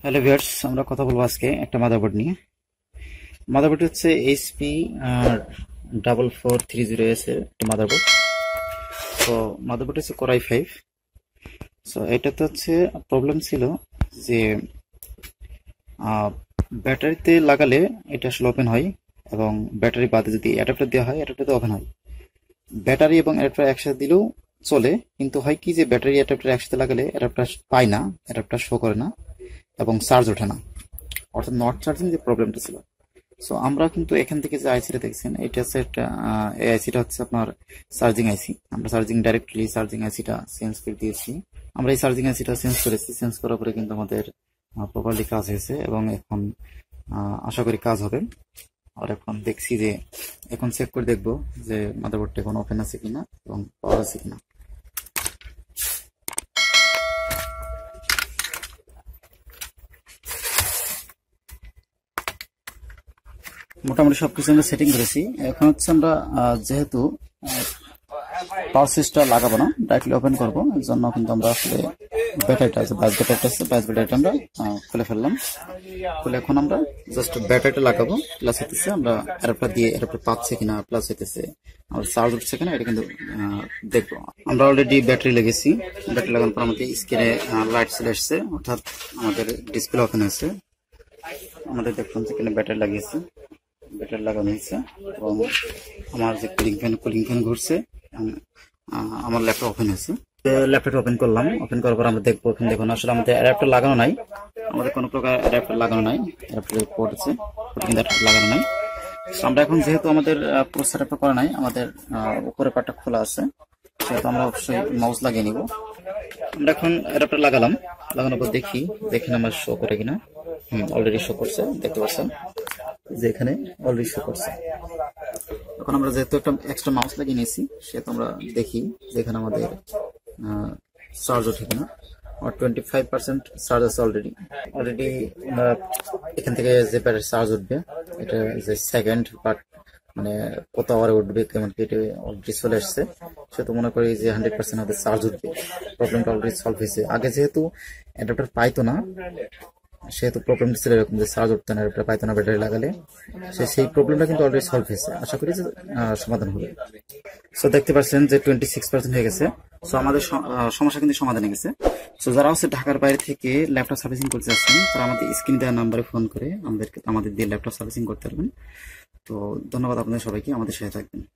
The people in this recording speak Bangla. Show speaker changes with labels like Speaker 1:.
Speaker 1: হ্যালো ভিউয়ার্স, আমরা কথা বলবো আজকে একটা মাদারবোর্ড নিয়ে। মাদারবোর্ড হচ্ছে এইচপি 4430 এর একটা মাদারবোর্ড। তো মাদারবোর্ড হচ্ছে কোর i5। সো এটাতে হচ্ছে প্রবলেম ছিল যে ব্যাটারিতে লাগালে এটা আসলে ওপেন হয়, এবং ব্যাটারি বাদে যদি অ্যাডাপ্টার দেওয়া হয় অ্যাডাপ্টারতে ওপেন হয়। ব্যাটারি এবং অ্যাডাপ্টার একসাথে দিলেও চলে, কিন্তু হয় কি যে ব্যাটারি অ্যাডাপ্টার একসাথে লাগালে অ্যাডাপ্টার পায় না, অ্যাডাপ্টার শো করে না এবং চার্জ ওঠে না, অর্থাৎ নট চার্জিং যে প্রবলেমটা ছিল। সো আমরা কিন্তু এখান থেকে যে আইসিটা দেখছেন, এটা হচ্ছে একটা এই আইসিটা হচ্ছে আপনার চার্জিং আইসি। আমরা ডাইরেক্টলি চার্জিং আইসিটা চেঞ্জ করে দিয়েছি। আমরা এই চার্জিং আইসিটা চেঞ্জ করেছি। চেঞ্জ করার পরে কিন্তু আমাদের প্রপারলি কাজ হয়েছে, এবং এখন আশা করি কাজ হবে। আর এখন দেখছি যে এখন চেক করে দেখবো যে মাদারবোর্ডটা এখন ওপেন আছে কিনা এবং পাওয়ার আছে কিনা। মোটামুটি সবকিছু আমরা সেটিং করেছি। এখন হচ্ছে আমরা যেহেতু পাওয়ার সুইচটা লাগাবো না, ডাইরেক্টলি ওপেন করবো, এর জন্য কিন্তু আমরা আসলে ব্যাটারিটা আছে, বাস ব্যাটারিটা আছে, বাস ব্যাটারিটা আমরা খুলে ফেললাম। খুলে এখন আমরা জাস্ট ব্যাটারিটা লাগাবো। প্লাস হইতেছে আমরা অ্যাডাপ্টার দিয়ে অ্যাডাপ্টার পাচ্ছে কিনা, প্লাস হইতেছে আমাদের চার্জ উঠছে কিনা, এটা কিন্তু দেখবো। আমরা অলরেডি ব্যাটারি লেগেছি। ব্যাটারি লাগানোর পর আমাদের স্ক্রিনে লাইট চলে আসছে, অর্থাৎ আমাদের ডিসপ্লে ওপেন হয়েছে। আমাদের দেখুন সেখানে ব্যাটারি লাগিয়েছে, ব্যাটারি লাগানো হয়েছে, এবং আমার যে কুলিং ফ্যান ঘুরছে, আমার ল্যাপটপ ওপেন হয়েছে। ল্যাপটপ ওপেন করলাম। ওপেন করার পর আমরা দেখবো, ওখানে দেখুন আসলে আমাদের অ্যাডাপ্টার লাগানো নাই, আমাদের কোনো প্রকার অ্যাডাপ্টার লাগানো নাই। অ্যাডাপ্টারের পোর্ট আছে, পোর্ট কিন্তু অ্যাডাপ্টার লাগানো নাই। আমরা এখন যেহেতু আমাদের পুরো সেটআপটা করা নাই, আমাদের উপরে পার্টটা খোলা আছে, সেহেতু আমরা অবশ্যই মাউস লাগিয়ে নিব। আমরা এখন অ্যাডাপ্টার লাগালাম। লাগানোর পর দেখি আমার শো করে কিনা। অলরেডি শো করছে, দেখতে পাচ্ছেন যে এখানে অলরেডি শো করছে। এখন আমরা যেহেতু একটা এক্সট্রা মাউস লাগিয়ে নিয়েছি, সেহেতু আমরা দেখি যে এখানে আমাদের চার্জ ওঠে কিনা। আমার 25% চার্জ আছে অলরেডি। এখান থেকে যে ব্যাটারি চার্জ উঠবে, এটা যে সেকেন্ড পার্ট, মানে কত আওয়ারে উঠবে কেমন কি, এটা অলরেডি চলে আসছে। সেহেতু মনে করি যে 100% আমাদের চার্জ উঠবে। প্রবলেমটা অলরেডি সলভ হয়েছে। আগে যেহেতু অ্যাডাপ্টার পাইতো না, সেহেতু প্রবলেমটা ছিল এরকম যে চার্জ উঠতো না, অ্যাডাপ্টার পাইতো না ব্যাটারি লাগালে। সেই প্রবলেমটা কিন্তু অলরেডি সলভ হয়েছে। আশা করি যে সমাধান হবে। সো দেখতে পাচ্ছেন যে 26% হয়ে গেছে। সো আমাদের সমস্যা কিন্তু সমাধান হয়ে গেছে। সো যারা হচ্ছে ঢাকার বাইরে থেকে ল্যাপটপ সার্ভিসিং করতে চাচ্ছেন, তারা আমাদের স্ক্রিন দেওয়া নাম্বারে ফোন করে আমাদের দিয়ে ল্যাপটপ সার্ভিসিং করতে পারবেন। তো ধন্যবাদ আপনাদের সবাইকে, আমাদের সাথে থাকবেন।